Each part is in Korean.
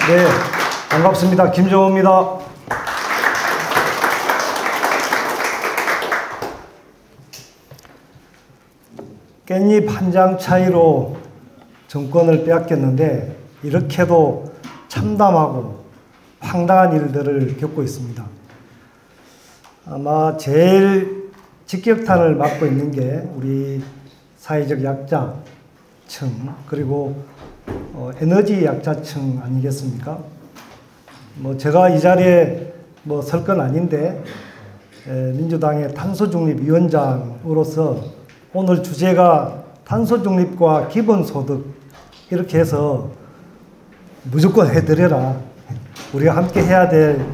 네, 반갑습니다. 김정호입니다. 깻잎 한 장 차이로 정권을 빼앗겼는데 이렇게도 참담하고 황당한 일들을 겪고 있습니다. 아마 제일 직격탄을 맞고 있는 게 우리 사회적 약자층 그리고 에너지 약자층 아니겠습니까? 제가 이 자리에 설 건 아닌데 민주당의 탄소중립위원장으로서 오늘 주제가 탄소중립과 기본소득 이렇게 해서 무조건 해드려라. 우리가 함께 해야 될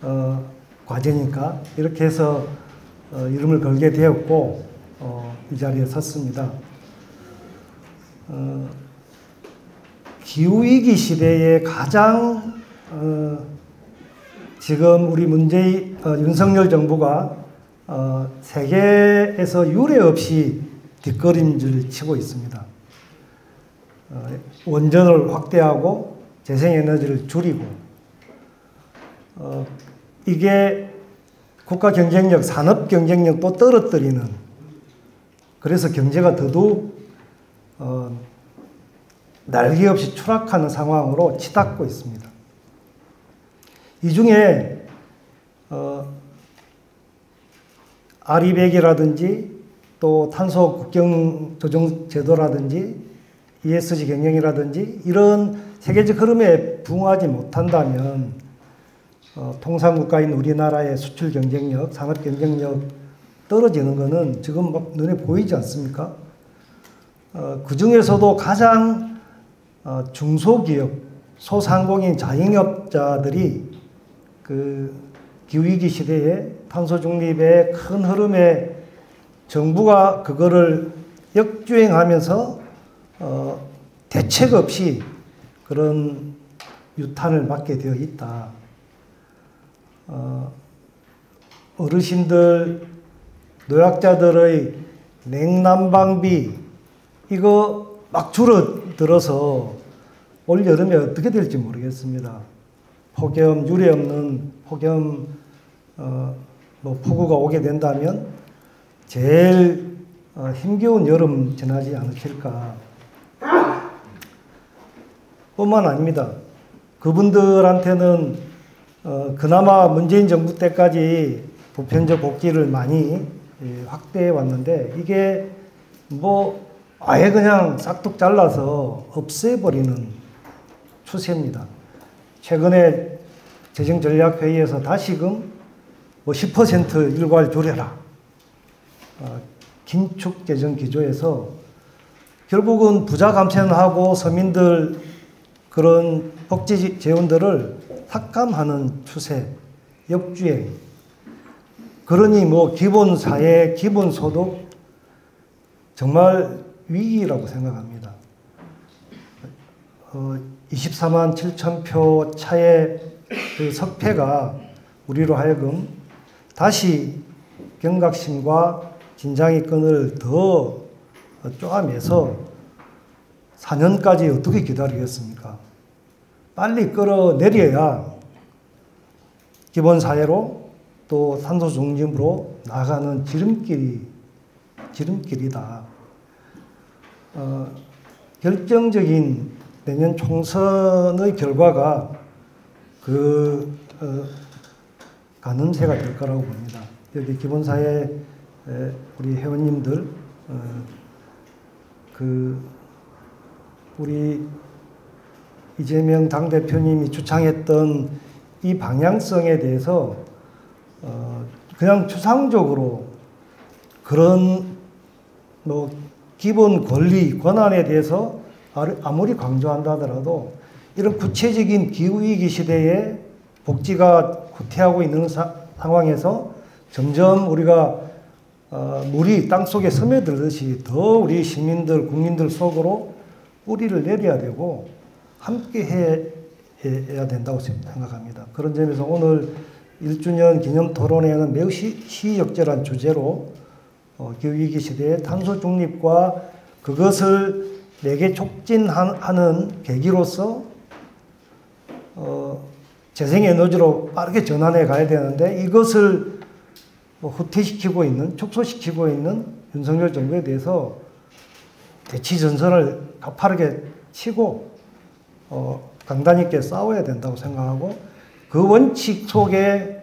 과제니까 이렇게 해서 이름을 걸게 되었고 이 자리에 섰습니다. 기후위기 시대에 가장 지금 우리 윤석열 정부가 세계에서 유례 없이 뒷걸음질 치고 있습니다. 원전을 확대하고 재생에너지를 줄이고 이게 국가 경쟁력, 산업 경쟁력도 떨어뜨리는 그래서 경제가 더더욱 날개 없이 추락하는 상황으로 치닫고 있습니다. 이 중에 아리백이라든지 또 탄소 국경 조정 제도라든지 ESG 경영이라든지 이런 세계적 흐름에 부응하지 못한다면 통상국가인 우리나라의 수출 경쟁력, 산업 경쟁력 떨어지는 것은 지금 막 눈에 보이지 않습니까? 그 중에서도 가장 중소기업, 소상공인 자영업자들이 그 기후위기 시대에 탄소 중립의 큰 흐름에 정부가 그거를 역주행하면서 대책 없이 그런 유탄을 맞게 되어 있다. 어르신들, 노약자들의 냉난방비 이거 막 줄어들어서 올 여름에 어떻게 될지 모르겠습니다. 폭염, 유례없는 폭염 폭우가 오게 된다면 제일 힘겨운 여름 지나지 않으실까. 뿐만 아닙니다. 그분들한테는 그나마 문재인 정부 때까지 보편적 복지를 많이 확대해 왔는데 이게 아예 그냥 싹둑 잘라서 없애버리는 추세입니다. 최근에 재정전략회의에서 다시금 10% 일괄 줄여라. 긴축 재정 기조에서 결국은 부자 감세는 하고 서민들 그런 복지 재원들을 삭감하는 추세, 역주행. 그러니 기본사회, 기본소득 정말 위기라고 생각합니다. 24만 7천 표 차의 그 석패가 우리로 하여금 다시 경각심과 진정의 끈을 더 쪼아매서 4년까지 어떻게 기다리겠습니까? 빨리 끌어내려야 기본사회로 또 탄소중립으로 나아가는 지름길이다. 결정적인 내년 총선의 결과가 가늠세가 될 거라고 봅니다. 여기 기본사회 우리 회원님들, 우리 이재명 당대표님이 주창했던 이 방향성에 대해서 그냥 추상적으로 그런 기본 권리, 권한에 대해서 아무리 강조한다 하더라도 이런 구체적인 기후위기 시대에 복지가 후퇴하고 있는 상황에서 점점 우리가 물이 땅속에 스며들듯이 더 우리 시민들, 국민들 속으로 뿌리를 내려야 되고 함께 해야 된다고 생각합니다. 그런 점에서 오늘 1주년 기념 토론회는 매우 시의적절한 주제로 기후위기 시대의 탄소 중립과 그것을 내게 촉진하는 계기로서 재생에너지로 빠르게 전환해 가야 되는데 이것을 후퇴시키고 있는, 축소시키고 있는 윤석열 정부에 대해서 대치전선을 가파르게 치고 강단 있게 싸워야 된다고 생각하고, 그 원칙 속에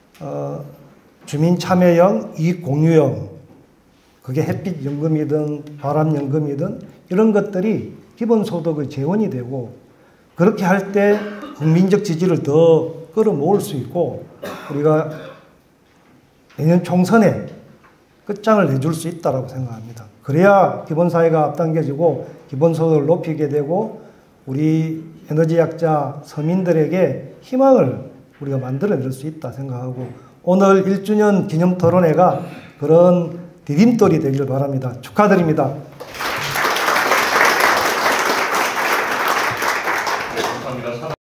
주민참여형, 이익공유형, 그게 햇빛연금이든 바람연금이든 이런 것들이 기본소득의 재원이 되고, 그렇게 할 때 국민적 지지를 더 끌어모을 수 있고 우리가 내년 총선에 끝장을 내줄 수 있다고 생각합니다. 그래야 기본사회가 앞당겨지고 기본소득을 높이게 되고 우리 에너지 약자 서민들에게 희망을 우리가 만들어낼 수 있다 생각하고, 오늘 1주년 기념토론회가 그런 디딤돌이 되길 바랍니다. 축하드립니다. 감사합니다.